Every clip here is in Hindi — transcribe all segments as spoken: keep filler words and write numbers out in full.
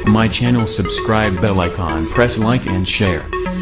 my channel, subscribe bell icon, press like and share.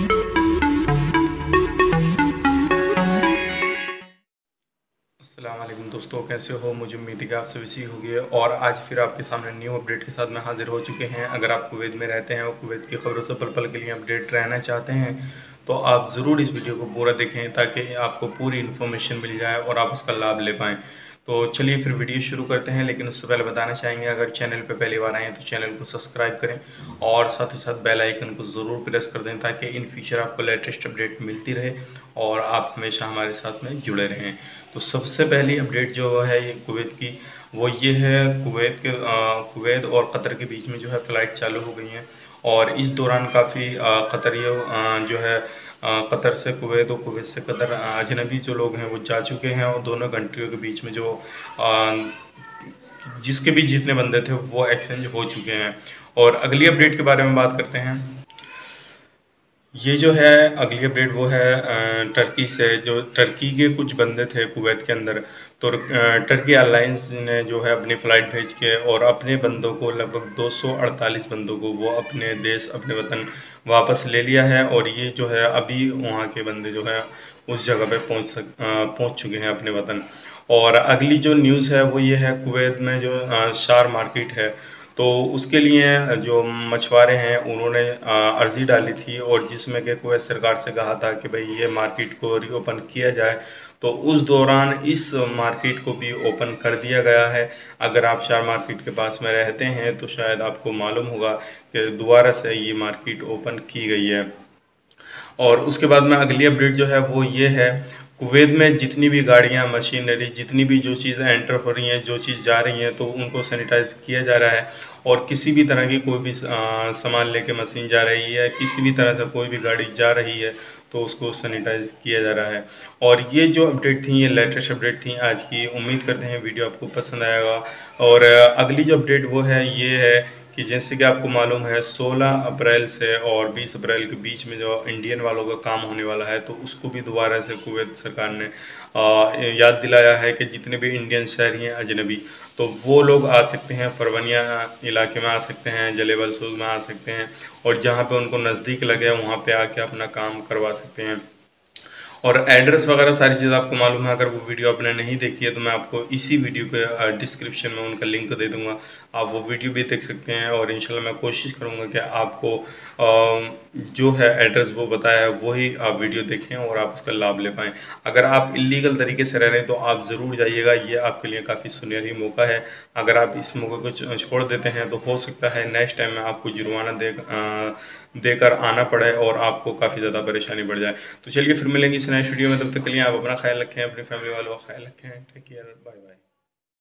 अस्सलाम वालेकुम दोस्तों, कैसे हो? मुझे उम्मीद है कि आप सभी ठीक होगी और आज फिर आपके सामने न्यू अपडेट के साथ में हाजिर हो चुके हैं। अगर आप कुवैत में रहते हैं और कुवैत की खबरों से पल पल के लिए अपडेट रहना चाहते हैं तो आप ज़रूर इस वीडियो को पूरा देखें ताकि आपको पूरी इन्फॉर्मेशन मिल जाए और आप उसका लाभ ले पाएँ। तो चलिए फिर वीडियो शुरू करते हैं, लेकिन उससे पहले बताना चाहेंगे अगर चैनल पे पहली बार आए हैं तो चैनल को सब्सक्राइब करें और साथ ही साथ बेल आइकन को ज़रूर प्रेस कर दें ताकि इन फ्यूचर आपको लेटेस्ट अपडेट मिलती रहे और आप हमेशा हमारे साथ में जुड़े रहें। तो सबसे पहली अपडेट जो है ये कुवैत की, वो ये है कुवैत के कुवैत और कतर के बीच में जो है फ़्लाइट चालू हो गई हैं और इस दौरान काफ़ी कतरियों जो है कतर से कुवैत और कुवैत से कतर अजनबी जो लोग हैं वो जा चुके हैं और दोनों कंट्रियों के बीच में जो जिसके भी जितने बंदे थे वो एक्सचेंज हो चुके हैं। और अगली अपडेट के बारे में बात करते हैं। ये जो है अगली अपडेट वो है टर्की से, जो टर्की के कुछ बंदे थे कुवैत के अंदर, तो टर्की एयरलाइंस ने जो है अपनी फ़्लाइट भेज के और अपने बंदों को लगभग दो सौ अड़तालीस बंदों को वो अपने देश अपने वतन वापस ले लिया है और ये जो है अभी वहाँ के बंदे जो है उस जगह पे पहुँच सक पहुँच चुके हैं अपने वतन। और अगली जो न्यूज़ है वो ये है कुवैत में जो शार मार्केट है तो उसके लिए जो मछुआरे हैं उन्होंने अर्ज़ी डाली थी और जिसमें कि कुवैत सरकार से कहा था कि भाई ये मार्केट को रीओपन किया जाए, तो उस दौरान इस मार्केट को भी ओपन कर दिया गया है। अगर आप शार मार्केट के पास में रहते हैं तो शायद आपको मालूम होगा कि दोबारा से ये मार्केट ओपन की गई है। और उसके बाद में अगली अपडेट जो है वो ये है, कुवैत में जितनी भी गाड़ियां, मशीनरी, जितनी भी जो चीज़ें एंटर हो रही हैं, जो चीज़ जा रही हैं, तो उनको सैनिटाइज किया जा रहा है और किसी भी तरह की कोई भी सामान लेके मशीन जा रही है, किसी भी तरह से कोई भी गाड़ी जा रही है तो उसको सैनिटाइज किया जा रहा है। और ये जो अपडेट थी ये लेटेस्ट अपडेट थी आज की। उम्मीद करते हैं वीडियो आपको पसंद आएगा। और अगली जो अपडेट वो है ये है कि जैसे कि आपको मालूम है सोलह अप्रैल से और बीस अप्रैल के बीच में जो इंडियन वालों का काम होने वाला है तो उसको भी दोबारा से कुवैत सरकार ने याद दिलाया है कि जितने भी इंडियन शहरी हैं अजनबी तो वो लोग आ सकते हैं, फरवनिया इलाके में आ सकते हैं, जलेबल सूज में आ सकते हैं और जहाँ पे उनको नज़दीक लगे वहाँ पे आके अपना काम करवा सकते हैं। और एड्रेस वगैरह सारी चीज़ आपको मालूम है। अगर वो वीडियो आपने नहीं देखी है तो मैं आपको इसी वीडियो के डिस्क्रिप्शन में उनका लिंक दे दूंगा, आप वो वीडियो भी देख सकते हैं और इंशाल्लाह मैं कोशिश करूंगा कि आपको जो है एड्रेस वो बताया है वही आप वीडियो देखें और आप उसका लाभ ले पाएँ। अगर आप इलीगल तरीके से रह रहे हैं तो आप ज़रूर जाइएगा, ये आपके लिए काफ़ी सुनहरी मौका है। अगर आप इस मौके को छोड़ देते हैं तो हो सकता है नेक्स्ट टाइम में आपको जुर्माना दे देकर आना पड़े और आपको काफ़ी ज़्यादा परेशानी बढ़ जाए। तो चलिए फिर मिलेंगे इस नेक्स्ट वीडियो में, तब तक के लिए आप अपना ख्याल रखें, अपनी फैमिली वालों का ख्याल रखें। Take care, bye bye.